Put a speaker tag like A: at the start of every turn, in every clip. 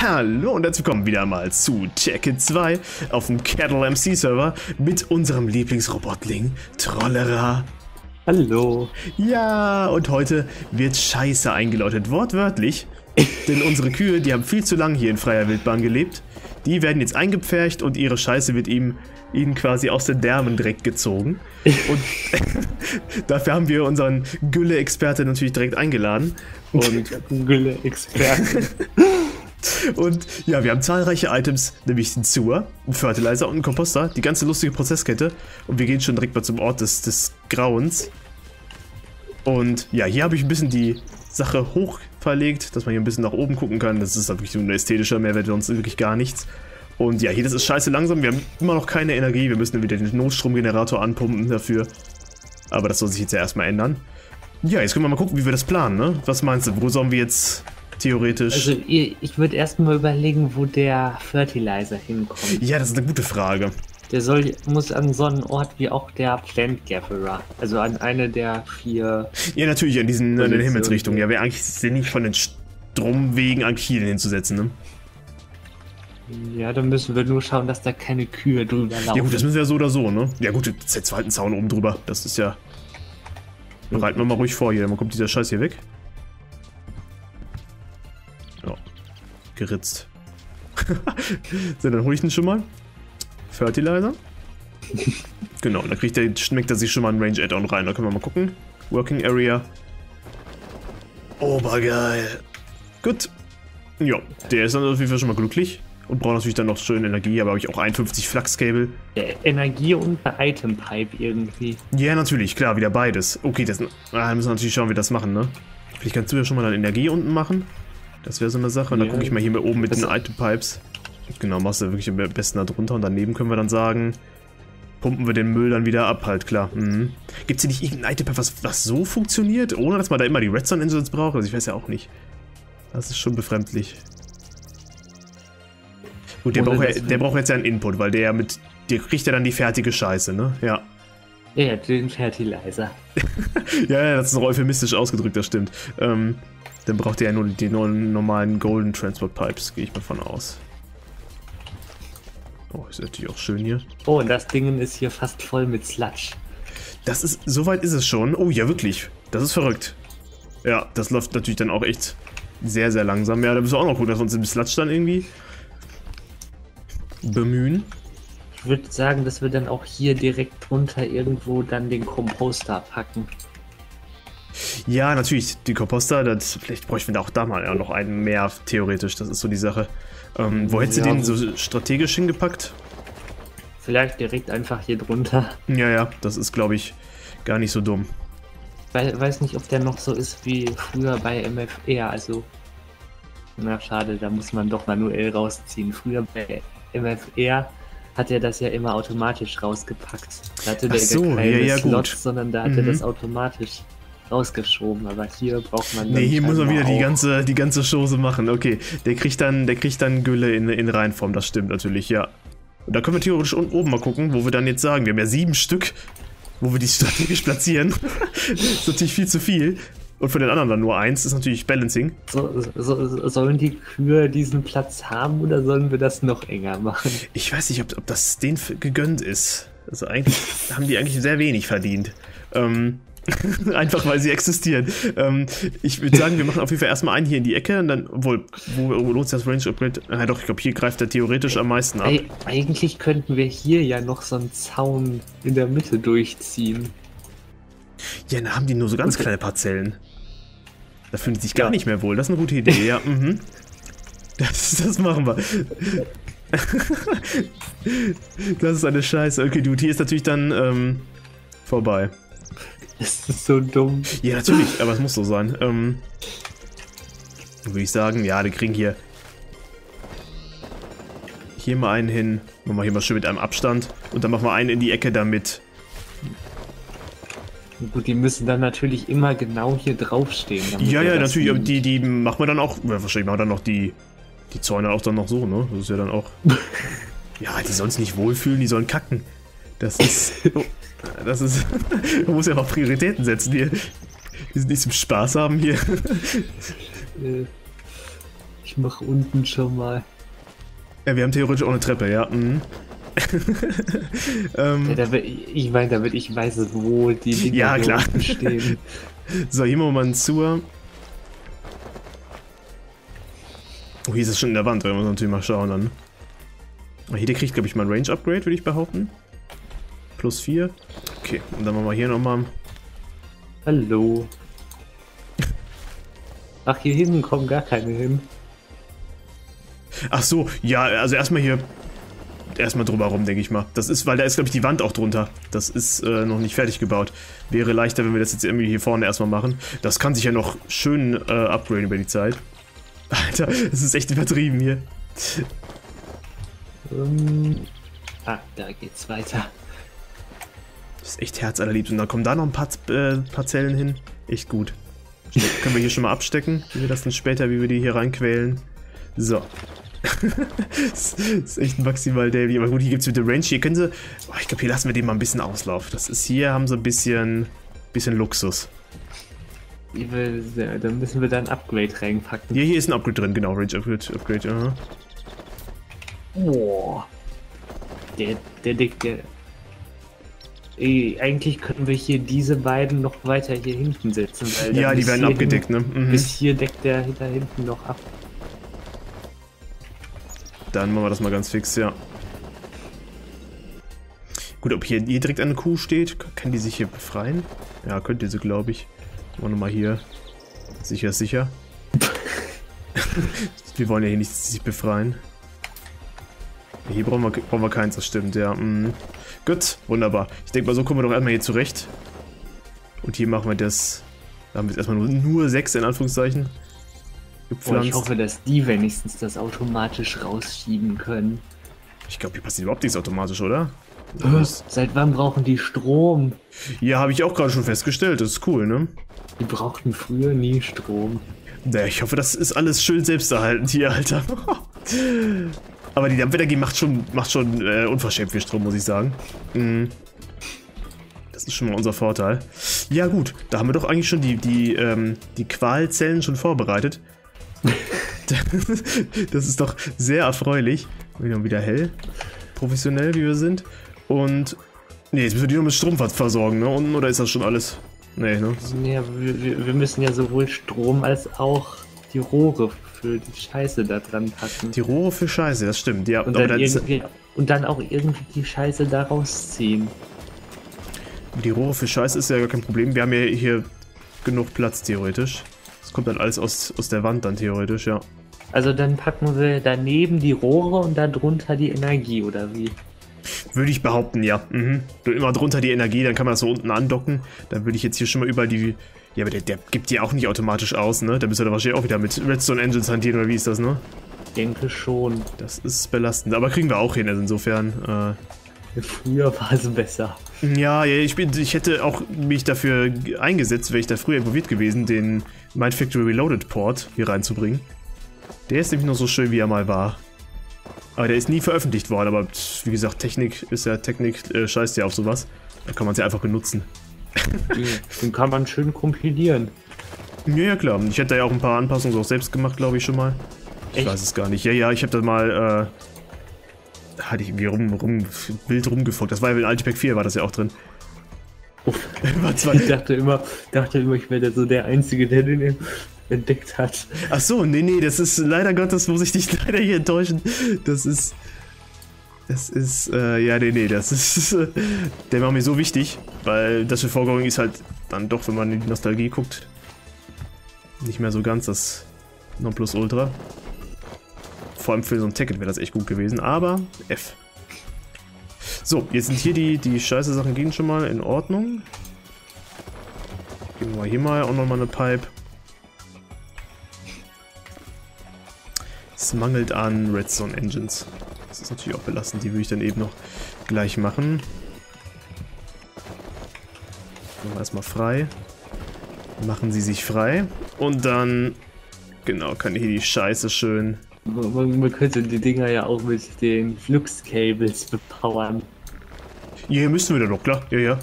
A: Hallo und herzlich willkommen wieder mal zu Tekkit 2 auf dem Kettle MC Server mit unserem Lieblingsrobotling Trollera.
B: Hallo.
A: Ja, und heute wird Scheiße eingeläutet, wortwörtlich, denn unsere Kühe, die haben viel zu lange hier in freier Wildbahn gelebt. Die werden jetzt eingepfercht und ihre Scheiße wird ihnen quasi aus den Därmen direkt gezogen. Und dafür haben wir unseren Gülle-Experte natürlich direkt eingeladen. Und
B: Gülle-Experte.
A: Und ja, wir haben zahlreiche Items, nämlich den Sewer, einen Fertilizer und einen Komposter, die ganze lustige Prozesskette. Und wir gehen schon direkt mal zum Ort des Grauens. Und ja, hier habe ich ein bisschen die Sache hoch verlegt, dass man hier ein bisschen nach oben gucken kann. Das ist wirklich nur ein ästhetischer Mehrwert, sonst wirklich gar nichts. Und ja, hier, das ist scheiße langsam. Wir haben immer noch keine Energie. Wir müssen wieder den Notstromgenerator anpumpen dafür. Aber das soll sich jetzt ja erstmal ändern. Ja, jetzt können wir mal gucken, wie wir das planen, ne? Was meinst du? Wo sollen wir jetzt theoretisch...
B: Also ich würde erstmal überlegen, wo der Fertilizer hinkommt.
A: Ja, das ist eine gute Frage.
B: Der muss an so einen Ort wie auch der Plant Gatherer. Also an eine der 4...
A: Ja, natürlich, an den Himmelsrichtungen. Ja, wäre eigentlich sinnig von den Stromwegen an Kiel hinzusetzen, ne?
B: Ja, dann müssen wir nur schauen, dass da keine Kühe drüber laufen.
A: Ja gut, das müssen wir ja so oder so, ne? Ja gut, jetzt setzt halt einen Zaun oben drüber. Das ist ja... Bereiten wir mal ruhig vor hier. Dann kommt dieser Scheiß hier weg. Ja. Geritzt. So, dann hole ich den schon mal. Fertilizer. Genau, dann schmeckt er sich schon mal ein Range Add-on rein. Da können wir mal gucken. Working Area. Obergeil. Gut. Ja, der ist dann auf jeden Fall schon mal glücklich. Und braucht natürlich dann noch schön Energie, aber habe ich auch 51 Flachskabel.
B: Energie und eine Item Pipe irgendwie.
A: Ja, natürlich, klar, wieder beides. Okay, müssen wir natürlich schauen, wie wir das machen, ne? Vielleicht kannst du ja schon mal dann Energie unten machen. Das wäre so eine Sache. Und dann gucke ich mal hier oben mit den Item Pipes. Genau, machst du wirklich am besten da drunter. Und daneben können wir dann sagen, pumpen wir den Müll dann wieder ab, halt, klar. Mhm. Gibt es hier nicht irgendein Item Pipe, was so funktioniert, ohne dass man da immer die Redstone Engines braucht? Also ich weiß ja auch nicht. Das ist schon befremdlich. Gut, der braucht jetzt ja einen Input, weil der kriegt ja dann die fertige Scheiße, ne? Ja.
B: Ja, den Fertilizer.
A: Ja, das ist noch euphemistisch ausgedrückt, das stimmt. Dann braucht er ja nur die normalen Golden Transport Pipes, gehe ich mal von aus. Oh, ist natürlich auch schön hier.
B: Oh, und das Ding ist hier fast voll mit Sludge.
A: Soweit ist es schon. Oh ja, wirklich. Das ist verrückt. Ja, das läuft natürlich dann auch echt sehr, sehr langsam. Ja, da müssen wir auch noch gucken, dass wir uns im Sludge dann irgendwie bemühen.
B: Ich würde sagen, dass wir dann auch hier direkt drunter irgendwo dann den Komposter packen.
A: Ja, natürlich, die Komposter, vielleicht bräuchten wir da auch da mal noch einen mehr, theoretisch, das ist so die Sache. Wo hättest du den so strategisch hingepackt?
B: Vielleicht direkt einfach hier drunter.
A: Ja, das ist, glaube ich, gar nicht so dumm.
B: Weiß nicht, ob der noch so ist wie früher bei MFR, also... Na, schade, da muss man doch manuell rausziehen. Früher bei MFR hat er das ja immer automatisch rausgepackt. Da hatte der keine Slots, sondern da hat er das automatisch rausgeschoben. Aber hier braucht man...
A: Nee, hier muss man wieder die ganze Chose machen. Okay, der kriegt dann Gülle in Reinform, das stimmt natürlich, ja. Und da können wir theoretisch unten oben mal gucken, wo wir dann jetzt sagen, wir haben ja 7 Stück, wo wir die strategisch platzieren. Das ist natürlich viel zu viel. Und von den anderen dann nur 1, ist natürlich Balancing.
B: Sollen die Kühe diesen Platz haben oder sollen wir das noch enger machen?
A: Ich weiß nicht, ob das denen gegönnt ist. Also eigentlich haben die eigentlich sehr wenig verdient. Einfach weil sie existieren. Ich würde sagen, wir machen auf jeden Fall erstmal einen hier in die Ecke und dann, wo lohnt sich das Range Upgrade? Ja doch, ich glaube, hier greift er theoretisch am meisten ab.
B: Eigentlich könnten wir hier ja noch so einen Zaun in der Mitte durchziehen.
A: Ja, dann haben die nur so ganz kleine Parzellen. Da fühlen sie sich gar nicht mehr wohl. Das ist eine gute Idee, ja. Das machen wir. Das ist eine Scheiße. Okay, Dude, hier ist natürlich dann vorbei.
B: Das ist so dumm.
A: Ja, natürlich, aber es muss so sein. Würde ich sagen, ja, die kriegen hier mal einen hin. Machen wir hier mal schön mit einem Abstand. Und dann machen wir einen in die Ecke damit.
B: Gut, die müssen dann natürlich immer genau hier draufstehen.
A: Ja, natürlich, die machen wir dann auch, wahrscheinlich machen wir dann noch die Zäune auch dann noch so, ne? Das ist ja dann auch... Ja, die sollen es nicht wohlfühlen, die sollen kacken. Das ist... Man muss ja auch Prioritäten setzen hier. Die sind nicht zum Spaß haben hier.
B: Ich mache unten schon mal.
A: Ja, wir haben theoretisch auch eine Treppe, ja. Mhm.
B: Ja, ich meine, damit ich weiß, wo die Dinger
A: Ja, klar.
B: stehen.
A: So, hier machen wir mal einen Sewer. Oh, hier ist es schon in der Wand, da muss man natürlich mal schauen dann. Hier, der kriegt, glaube ich, mal ein Range-Upgrade, würde ich behaupten. +4. Okay, und dann machen wir hier nochmal.
B: Hallo. Ach, hier hinten kommen gar keine hin.
A: Ach so, ja, also erstmal hier. Erstmal drüber rum, denke ich mal. Das ist, weil da ist, glaube ich, die Wand auch drunter. Das ist noch nicht fertig gebaut. Wäre leichter, wenn wir das jetzt irgendwie hier vorne erstmal machen. Das kann sich ja noch schön upgraden über die Zeit. Alter, das ist echt übertrieben hier.
B: Da geht's weiter.
A: Das ist echt herzallerliebst. Und dann kommen da noch ein paar Zellen hin. Echt gut. Können wir hier schon mal abstecken, wie wir das dann später, wie wir die hier reinquälen. So. Das ist echt maximal Davy. Aber gut, hier gibt es mit der Range. Hier können sie. Oh, ich glaube, hier lassen wir dem mal ein bisschen Auslauf. Das ist hier, haben sie ein bisschen Luxus.
B: Da müssen wir dann ein Upgrade reinpacken.
A: Hier ist ein Upgrade drin, genau. Range Upgrade, aha.
B: Boah. Der dicke. Eigentlich könnten wir hier diese beiden noch weiter hier hinten setzen. Weil
A: Ja, die werden abgedeckt, ne? Mhm.
B: Bis hier deckt der da hinten noch ab.
A: Dann machen wir das mal ganz fix, ja. Gut, ob hier direkt eine Kuh steht, kann die sich hier befreien? Ja, könnte sie, glaube ich. Machen wir nochmal hier. Sicher, sicher. Wir wollen ja hier nicht sich befreien. Hier brauchen wir keins, das stimmt, ja. Mhm. Gut, wunderbar. Ich denke mal, so kommen wir doch erstmal hier zurecht. Und hier machen wir das. Da haben wir jetzt erstmal nur 6 in Anführungszeichen gepflanzt.
B: Ich hoffe, dass die wenigstens das automatisch rausschieben können.
A: Ich glaube, hier passiert überhaupt nichts automatisch, oder?
B: Seit wann brauchen die Strom?
A: Ja, habe ich auch gerade schon festgestellt. Das ist cool, ne?
B: Die brauchten früher nie Strom.
A: Ja, ich hoffe, das ist alles schön selbsterhaltend hier, Alter. Aber die Dampfenergie macht schon unverschämt viel Strom, muss ich sagen. Das ist schon mal unser Vorteil. Ja gut, da haben wir doch eigentlich schon die Qualzellen schon vorbereitet. Das ist doch sehr erfreulich. Wieder hell. Professionell, wie wir sind. Und... Ne, jetzt müssen wir die nur mit Strom versorgen, ne? Unten, oder ist das schon alles? Nee, ne?
B: Ja, wir müssen ja sowohl Strom als auch die Rohre für die Scheiße da dran packen.
A: Die Rohre für Scheiße, das stimmt. Ja,
B: und, dann auch irgendwie die Scheiße da rausziehen.
A: Die Rohre für Scheiße ist ja gar kein Problem. Wir haben ja hier genug Platz, theoretisch. Das kommt dann alles aus der Wand dann, theoretisch, ja.
B: Also dann packen wir daneben die Rohre und darunter die Energie, oder wie?
A: Würde ich behaupten, ja. Mhm. Immer drunter die Energie, dann kann man das so unten andocken. Dann würde ich jetzt hier schon mal überall die... Ja, aber der gibt die auch nicht automatisch aus, ne? Da müsst ihr dann wahrscheinlich auch wieder mit Redstone Engines hantieren, oder wie ist das, ne?
B: Ich denke schon.
A: Das ist belastend, aber kriegen wir auch hin, also insofern...
B: Früher war es besser.
A: Ja, ich hätte auch mich dafür eingesetzt, wäre ich da früher involviert gewesen, den Mindfactory Reloaded Port hier reinzubringen. Der ist nämlich noch so schön, wie er mal war. Aber der ist nie veröffentlicht worden, aber wie gesagt, Technik scheißt ja auf sowas. Da kann man es ja einfach benutzen.
B: Den kann man schön kompilieren.
A: Ja, klar. Ich hätte da ja auch ein paar Anpassungen auch selbst gemacht, glaube ich schon mal. Ich weiß es gar nicht. Ja, ich habe da mal, hatte ich irgendwie wild rumgefuckt. Das war ja in Ultipack 4 war das ja auch drin.
B: Ich dachte immer, ich wäre so der Einzige, der den entdeckt hat.
A: Ach so, nee, das ist leider Gottes, muss ich dich leider hier enttäuschen. Das ist, ja, nee, das ist, der war mir so wichtig, weil das für Vorgänger ist halt dann doch, wenn man in die Nostalgie guckt, nicht mehr so ganz das Nonplusultra. Vor allem für so ein Tekken wäre das echt gut gewesen, aber F. So, jetzt sind hier die scheiße Sachen gehen schon mal in Ordnung. Geben wir hier mal auch nochmal eine Pipe. Es mangelt an Redstone Engines. Das ist natürlich auch belastend, die würde ich dann eben noch gleich machen. Machen wir erstmal frei. Machen sie sich frei. Und dann, genau, kann hier die Scheiße schön...
B: Man könnte die Dinger ja auch mit den Flux-Cables bepowern.
A: Hier müssen wir da doch, klar. Ja.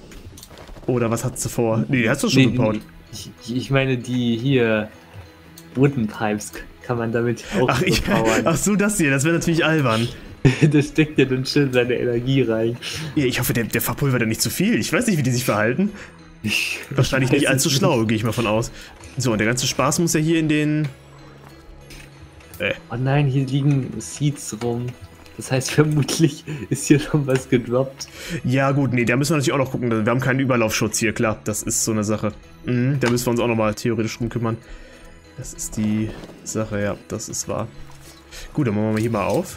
A: Oder was hat sie vor? Nee, die hast du schon gebaut.
B: Ich meine die hier... Bodenpipes kann man damit auch powern.
A: Ach so, das hier, das wäre natürlich albern.
B: Da steckt ja dann schön seine Energie rein.
A: Ja, ich hoffe, der verpulvert ja nicht zu viel. Ich weiß nicht, wie die sich verhalten. Wahrscheinlich nicht allzu schlau, gehe ich mal von aus. So, und der ganze Spaß muss ja hier in den...
B: Oh nein, hier liegen Seeds rum. Das heißt, vermutlich ist hier schon was gedroppt.
A: Ja gut, nee, da müssen wir natürlich auch noch gucken. Wir haben keinen Überlaufschutz hier, klar. Das ist so eine Sache. Da müssen wir uns auch nochmal theoretisch drum kümmern. Das ist die Sache, ja, das ist wahr. Gut, dann machen wir hier mal auf.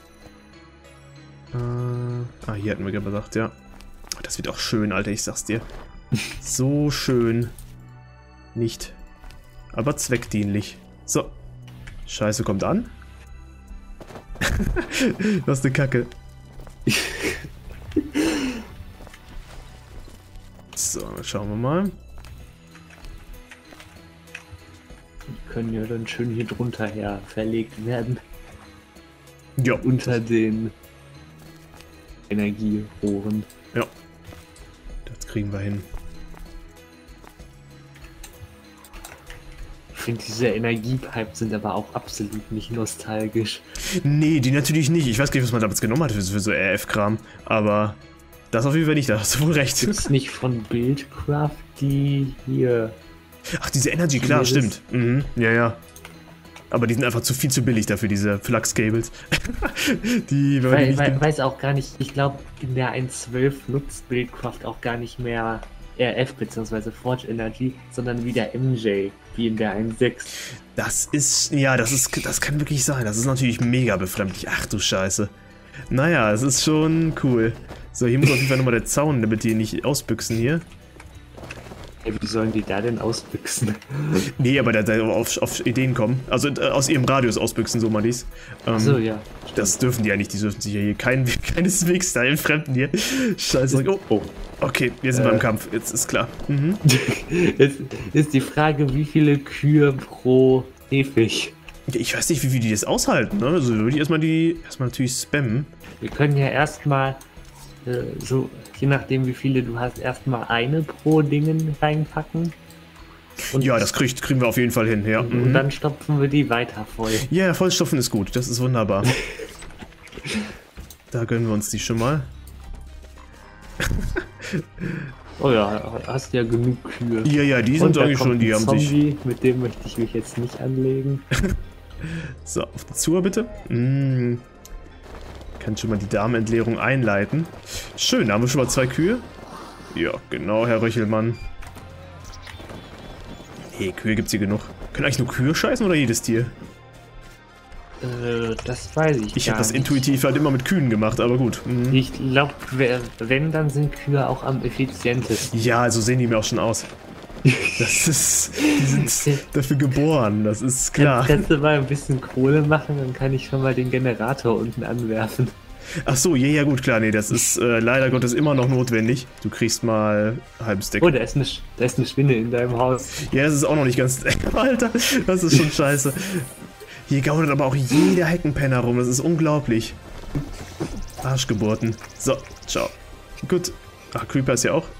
A: Hier hatten wir gesagt, ja. Das wird auch schön, Alter, ich sag's dir. So schön. Nicht. Aber zweckdienlich. So. Scheiße, kommt an. Was eine Kacke. So, dann schauen wir mal.
B: Die können ja dann schön hier drunter her verlegt werden.
A: Ja.
B: Unter den Energierohren.
A: Ja. Das kriegen wir hin.
B: Ich finde, diese Energiepipes sind aber auch absolut nicht nostalgisch.
A: Nee, die natürlich nicht. Ich weiß gar nicht, was man damals genommen hat für so RF-Kram. Aber das auf jeden Fall nicht, da hast du wohl recht.
B: Gibt's nicht von Buildcraft die hier...
A: Ach, diese Energy, klar, stimmt. Mhm, ja, ja. Aber die sind einfach viel zu billig dafür, diese Flux-Cables.
B: Weiß auch gar nicht, ich glaube, in der 1.12 nutzt Buildcraft auch gar nicht mehr RF bzw. Forge Energy, sondern wieder MJ, wie in der 1.6.
A: Das ist, ja, das kann wirklich sein. Das ist natürlich mega befremdlich. Ach du Scheiße. Naja, es ist schon cool. So, hier muss auf jeden Fall nochmal der Zaun, damit die nicht ausbüchsen hier.
B: Hey, wie sollen die da denn ausbüchsen?
A: Nee, aber da auf Ideen kommen. Also aus ihrem Radius ausbüchsen, so mal dies.
B: So, ja.
A: Stimmt. Das dürfen die ja nicht. Die dürfen sich ja hier keineswegs da entfremden hier. Scheiße. Oh. Okay, wir sind beim Kampf. Jetzt ist klar. Mhm.
B: Jetzt ist die Frage, wie viele Kühe pro Käfig?
A: Ich weiß nicht, wie die das aushalten. Ne? Also würde ich erstmal natürlich spammen.
B: Wir können ja erstmal so, je nachdem wie viele du hast, erstmal eine pro Dingen reinpacken. Und
A: ja, das kriegen wir auf jeden Fall hin, ja.
B: Und dann stopfen wir die weiter voll.
A: Ja, vollstopfen ist gut, das ist wunderbar. Da gönnen wir uns die schon mal.
B: Oh ja, hast ja genug Kühe.
A: Ja, die sind eigentlich schon, die haben sich...
B: Mit dem möchte ich mich jetzt nicht anlegen.
A: So, auf die Zur bitte. Kann schon mal die Darmentleerung einleiten. Schön, da haben wir schon mal 2 Kühe. Ja, genau, Herr Röchelmann. Nee, Kühe gibt's hier genug. Können eigentlich nur Kühe scheißen oder jedes Tier?
B: Das weiß ich nicht.
A: Ich habe das intuitiv halt immer mit Kühen gemacht, aber gut.
B: Ich glaube, wenn, dann sind Kühe auch am effizientesten.
A: Ja, so sehen die mir auch schon aus. Die sind dafür geboren, das ist klar.
B: Kannst du mal ein bisschen Kohle machen, dann kann ich schon mal den Generator unten anwerfen.
A: Ach so, ja gut, klar, nee, das ist leider Gottes immer noch notwendig. Du kriegst mal einen halben Stack.
B: Oh, da ist eine Spinne in deinem Haus.
A: Ja, das ist auch noch nicht ganz... Alter, das ist schon scheiße. Hier gaunert aber auch jeder Heckenpenner rum, das ist unglaublich. Arschgeburten. So, ciao. Gut. Ach, Creeper ist ja auch.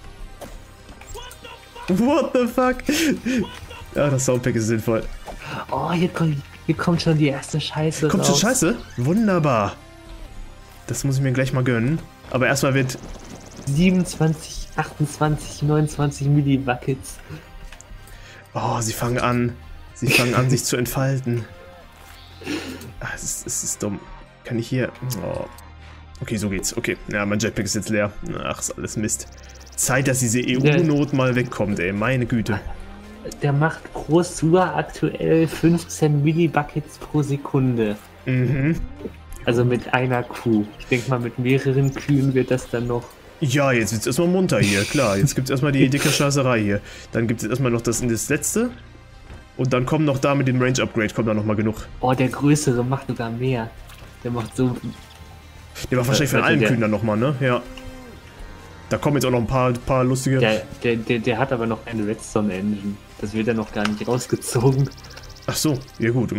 A: What the fuck? Ja, das Soundpack ist sinnvoll.
B: Oh, hier kommt schon die erste Scheiße
A: Kommt schon Scheiße? Wunderbar. Das muss ich mir gleich mal gönnen. Aber erstmal wird...
B: 27, 28, 29 Millibuckets.
A: Oh, sie fangen an. Sich zu entfalten. Ach, es ist dumm. Kann ich hier... Oh. Okay, so geht's. Okay. Ja, mein Jetpack ist jetzt leer. Ach, ist alles Mist. Zeit, dass diese EU-Not mal wegkommt, ey. Meine Güte.
B: Der macht pro Sur aktuell 15 Millibuckets pro Sekunde.
A: Mhm.
B: Also mit einer Kuh. Ich denke mal, mit mehreren Kühen wird das dann noch...
A: Ja, jetzt wird's erstmal munter hier, klar. Jetzt gibt's erstmal die dicke Scheißerei hier. Dann gibt's jetzt erstmal noch das letzte. Und dann kommt noch da mit dem Range-Upgrade, kommt da nochmal genug.
B: Oh, der größere macht sogar mehr. Der macht so...
A: Der macht wahrscheinlich von allen Kühen dann nochmal, ne? Ja. Da kommen jetzt auch noch ein paar lustige...
B: Der hat aber noch eine Redstone-Engine. Das wird ja noch gar nicht rausgezogen.
A: Ach so, ja gut,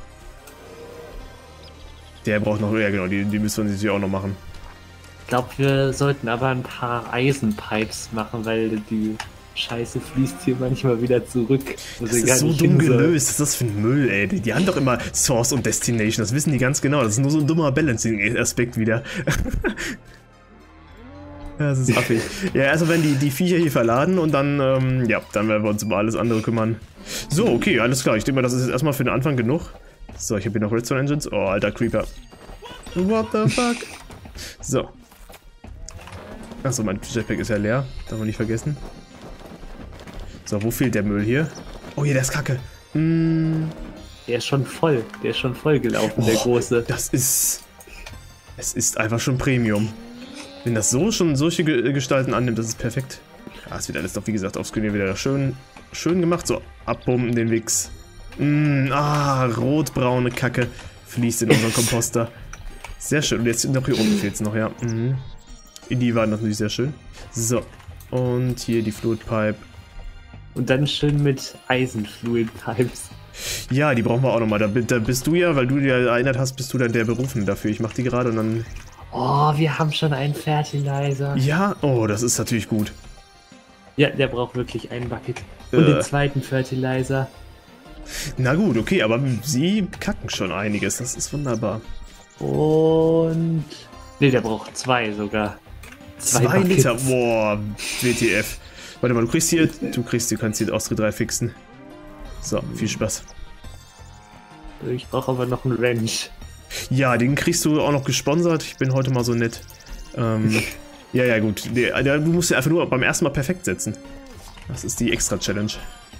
A: Der braucht noch... Ja genau, die müssen wir natürlich auch noch machen.
B: Ich glaube, wir sollten aber ein paar Eisenpipes machen, weil die Scheiße fließt hier manchmal wieder zurück.
A: Das ist so dumm gelöst. Was ist das für ein Müll, ey? Die haben doch immer Source und Destination. Das wissen die ganz genau. Das ist nur so ein dummer Balancing-Aspekt wieder. Ja, das ist affig. Ja, also wenn die Viecher hier verladen und dann, ja, dann werden wir uns um alles andere kümmern. So, okay, alles klar. Ich denke mal, das ist jetzt erstmal für den Anfang genug. So, ich habe hier noch Redstone Engines. Oh, alter Creeper. What the fuck? So. Achso, mein Jetpack ist ja leer. Darf man nicht vergessen. So, wo fehlt der Müll hier? Oh, hier, der ist kacke.
B: Der ist schon voll. Der ist schon voll gelaufen, der große.
A: Das ist... Es ist einfach schon Premium. Wenn das so schon solche Gestalten annimmt, das ist perfekt. Ja, es wird alles doch, wie gesagt, aufs Screen wieder schön gemacht. So, abpumpen den Wichs. Rotbraune Kacke fließt in unseren Komposter. Sehr schön. Und jetzt noch hier unten fehlt es noch, ja. Die waren natürlich sehr schön. So, und hier die Fluid Pipe.
B: Und dann schön mit Eisenfluid-Pipes.
A: Ja, die brauchen wir auch nochmal. Da bist du ja, weil du dir erinnert hast, bist du dann der Berufene dafür. Ich mach die gerade und dann...
B: Oh, wir haben schon einen Fertilizer.
A: Ja? Oh, das ist natürlich gut.
B: Ja, der braucht wirklich einen Bucket. Und den zweiten Fertilizer.
A: Na gut, okay, aber sie kacken schon einiges. Das ist wunderbar.
B: Und... Ne, der braucht 2 sogar.
A: 2 Liter? Boah, WTF. Warte mal, du kannst hier Austria 3 fixen. So, viel Spaß.
B: Ich brauche aber noch einen Wrench.
A: Ja, den kriegst du auch noch gesponsert. Ich bin heute mal so nett. Ja, gut. Du musst ja einfach nur beim ersten Mal perfekt setzen. Das ist die Extra-Challenge.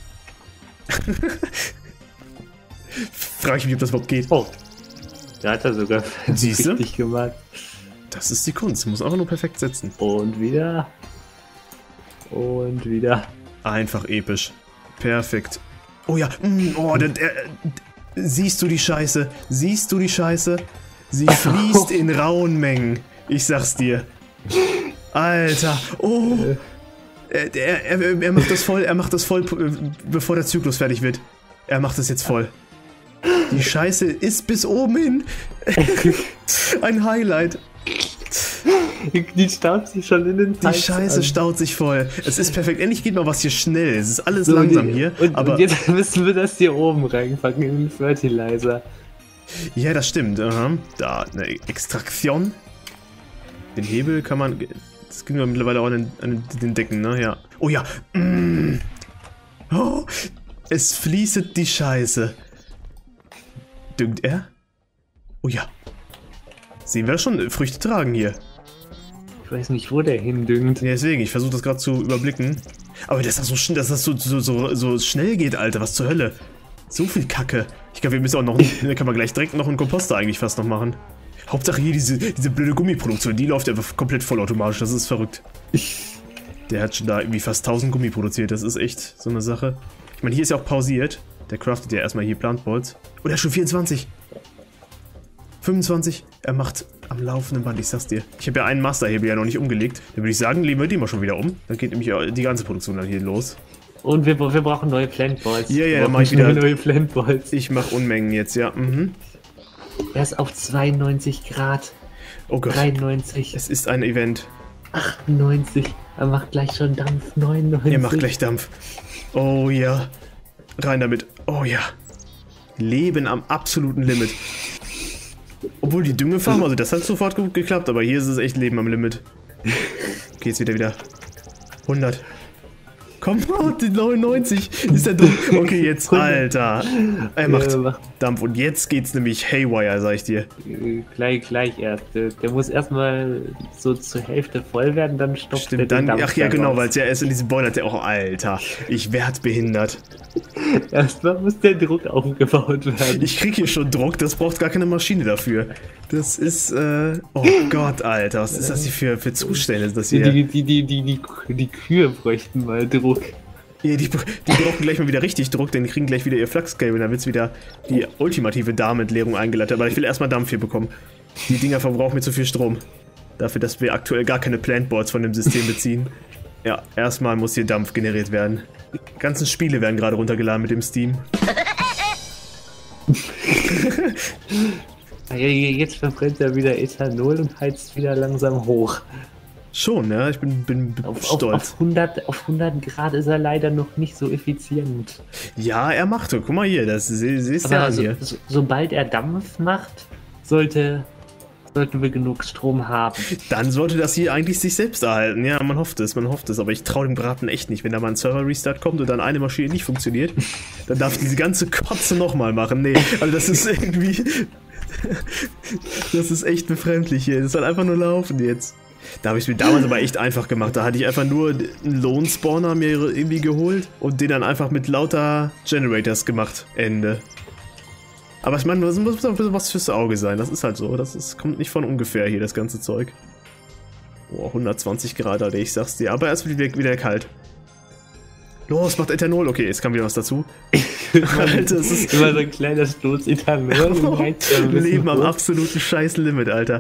A: Frage ich mich, ob das überhaupt geht.
B: Oh. Da hat er sogar
A: Siehste?
B: richtig gemacht. Das
A: ist die Kunst. Du musst einfach nur perfekt setzen.
B: Und wieder. Und wieder.
A: Einfach episch. Perfekt. Oh ja. Siehst du die Scheiße? Siehst du die Scheiße? Sie fließt in rauen Mengen. Ich sag's dir. Alter. Oh. Er macht das voll. Er macht das voll, bevor der Zyklus fertig wird. Er macht das jetzt voll. Die Scheiße ist bis oben hin. Ein Highlight.
B: Die staut sich schon in den
A: Teils. Die Scheiße staut sich voll. Es ist perfekt. Endlich geht mal was hier schnell. Es ist alles so langsam hier.
B: Und jetzt müssen wir das hier oben reinpacken in den Fertilizer.
A: Ja, das stimmt. Da, eine Extraktion. Den Hebel kann man... Das ging mittlerweile auch an den Decken, ne? Ja. Oh ja. Oh, es fließt die Scheiße. Düngt er? Oh ja. Sehen wir schon Früchte tragen hier.
B: Ich weiß nicht, wo der hindüngt.
A: Ja, deswegen, ich versuche das gerade zu überblicken. Aber dass das so schnell geht, Alter, was zur Hölle. So viel Kacke. Ich glaube, wir müssen auch noch, da kann man gleich direkt noch einen Komposter eigentlich fast noch machen. Hauptsache hier diese blöde Gummiproduktion, die läuft einfach komplett vollautomatisch, das ist verrückt. Der hat schon da irgendwie fast 1000 Gummi produziert, das ist echt so eine Sache. Ich meine, hier ist ja auch pausiert. Der craftet ja erstmal hier Plant Balls. Oh, der hat schon 24. 25. Er macht am laufenden Band, ich sag's dir. Ich habe ja einen Masterhebel ja noch nicht umgelegt. Dann würde ich sagen, legen wir den mal schon wieder um. Dann geht nämlich die ganze Produktion dann hier los.
B: Und wir brauchen neue Plant Balls.
A: Ja, mach ich wieder. Neue Plant Balls. Ich mach Unmengen jetzt, ja.
B: Er ist auf 92 Grad.
A: Oh Gott.
B: 93.
A: Es ist ein Event.
B: 98. Er macht gleich schon Dampf. 99.
A: Er macht gleich Dampf. Oh ja. Rein damit. Oh ja. Leben am absoluten Limit. Obwohl die Düngefarm, also das hat sofort gut geklappt, aber hier ist es echt Leben am Limit. Okay, jetzt wieder 100. Komm, die 99. Ist der dumm? Okay, jetzt, Alter. Er macht Dampf und jetzt geht's nämlich haywire, sag ich dir.
B: Gleich erst. Der muss erstmal so zur Hälfte voll werden, dann stoppt
A: Stimmt, der den Dampf. Ach ja, genau, weil es ja erst in diesem Boiler, der auch, Alter, ich werd behindert.
B: Erstmal muss der Druck aufgebaut werden.
A: Ich krieg hier schon Druck, das braucht gar keine Maschine dafür. Das ist, oh Gott, Alter, was ist das hier für Zustände? Ist das hier?
B: Die Kühe bräuchten mal Druck.
A: Ja, die brauchen gleich mal wieder richtig Druck, denn die kriegen gleich wieder ihr Flachscable, dann wird's wieder die ultimative Darmentleerung eingeleitet. Aber ich will erstmal Dampf hier bekommen. Die Dinger verbrauchen mir zu viel Strom. Dafür, dass wir aktuell gar keine Plantboards von dem System beziehen. Ja, erstmal muss hier Dampf generiert werden. Die ganzen Spiele werden gerade runtergeladen mit dem Steam.
B: Jetzt verbrennt er wieder Ethanol und heizt wieder langsam hoch.
A: Schon, ja, ich bin stolz.
B: Auf 100 Grad ist er leider noch nicht so effizient.
A: Ja, er macht so. Guck mal hier, das siehst du ja an hier.
B: Sobald er Dampf macht, sollten wir genug Strom haben.
A: Dann sollte das hier eigentlich sich selbst erhalten. Ja, man hofft es. Aber ich traue dem Braten echt nicht. Wenn da mal ein Server-Restart kommt und dann eine Maschine nicht funktioniert, dann darf ich diese ganze Kotze nochmal machen. Nee, also das ist irgendwie... Das ist echt befremdlich hier. Das soll einfach nur laufen jetzt. Da habe ich es mir damals aber echt einfach gemacht. Da hatte ich einfach nur einen Lone-Spawner mir irgendwie geholt und den dann einfach mit lauter Generators gemacht. Ende. Aber ich meine, das muss auch ein bisschen was fürs Auge sein. Das ist halt so. Kommt nicht von ungefähr hier, das ganze Zeug. Boah, 120 Grad, Alter, ich sag's dir. Aber erst wird wieder kalt. Los, macht Ethanol. Okay, jetzt kam wieder was dazu.
B: Alter, das ist immer so ein kleiner Stoß Ethanol.
A: Leben am absoluten Scheiß-Limit, Alter.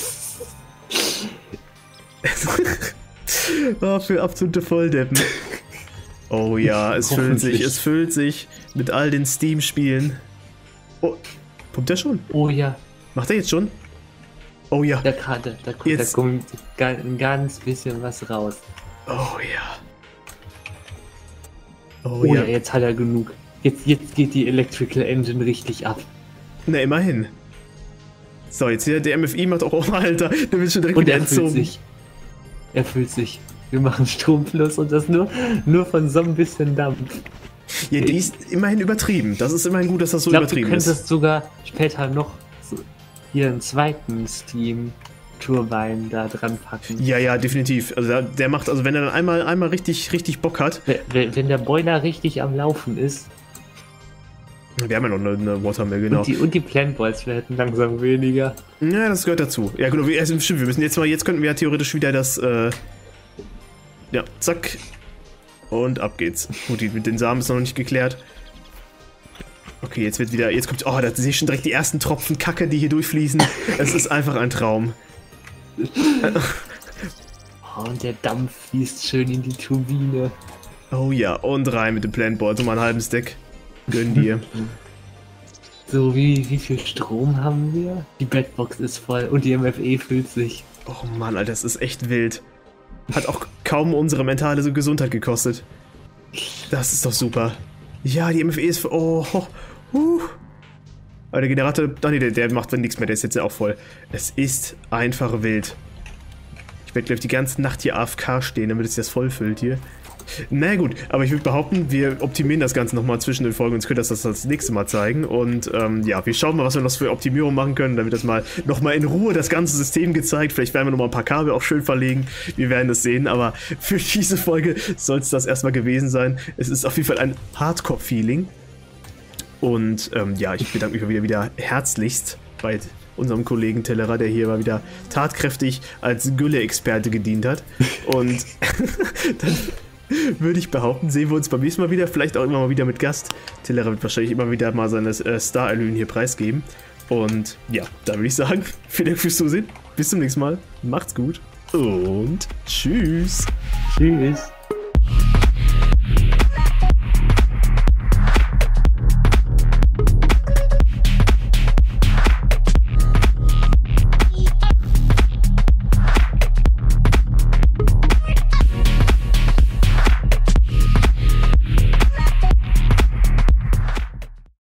A: Oh, für absolute Volldeppen. Oh ja, es füllt sich mit all den Steam-Spielen. Oh, pumpt der schon?
B: Oh ja.
A: Macht er jetzt schon? Oh ja.
B: Da kommt ein ganz bisschen was raus.
A: Oh ja.
B: Oh ja, jetzt hat er genug. Jetzt geht die Electrical Engine richtig ab.
A: Na, immerhin. So, jetzt hier, der MFI macht auch, oh Alter, der wird schon direkt wieder entzogen.
B: Er fühlt sich. Wir machen Stromfluss und das nur von so ein bisschen Dampf.
A: Ja, die ist immerhin übertrieben. Das ist immerhin gut, dass das so übertrieben ist.
B: Du könntest sogar später noch so hier einen zweiten Steam-Turbine da dran packen.
A: Ja, definitiv. Also der macht, also wenn er dann einmal richtig Bock hat.
B: Wenn der Boiler richtig am Laufen ist.
A: Wir haben ja noch eine Watermill, genau.
B: Und die Plant Balls werden langsam weniger.
A: Ja, das gehört dazu. Ja, genau, stimmt, wir müssen jetzt könnten wir ja theoretisch wieder das, ja, zack. Und ab geht's. Gut, mit den Samen ist noch nicht geklärt. Okay, jetzt kommt, oh, da sehe ich schon direkt die ersten Tropfen Kacke, die hier durchfließen. Es ist einfach ein Traum.
B: Oh, und der Dampf fließt schön in die Turbine.
A: Oh ja, und rein mit dem Plant Ball, so mal einen halben Stack. Gönn dir.
B: So, wie viel Strom haben wir? Die Bedbox ist voll und die MFE füllt sich.
A: Oh Mann, Alter, das ist echt wild. Hat auch kaum unsere mentale Gesundheit gekostet. Das ist doch super. Ja, die MFE ist voll. Oh, Aber der Generator, nee, der macht dann nichts mehr, der ist jetzt ja auch voll. Es ist einfach wild. Ich werde gleich die ganze Nacht hier AFK stehen, damit es das voll füllt hier. Na gut, aber ich würde behaupten, wir optimieren das Ganze nochmal zwischen den Folgen und können das nächste Mal zeigen. Und ja, wir schauen mal, was wir noch für Optimierung machen können. Dann wird das nochmal in Ruhe das ganze System gezeigt. Vielleicht werden wir nochmal ein paar Kabel auch schön verlegen. Wir werden das sehen, aber für diese Folge soll es das erstmal gewesen sein. Es ist auf jeden Fall ein Hardcore-Feeling. Und ja, ich bedanke mich wieder herzlichst bei unserem Kollegen Tellerer, der hier mal wieder tatkräftig als Gülle-Experte gedient hat. Und dann würde ich behaupten, sehen wir uns beim nächsten Mal wieder, vielleicht auch immer mal wieder mit Gast. Tellerer wird wahrscheinlich immer wieder mal seine Star-Allüren hier preisgeben. Und ja, dann würde ich sagen, vielen Dank fürs Zusehen. Bis zum nächsten Mal. Macht's gut und tschüss.
B: Tschüss.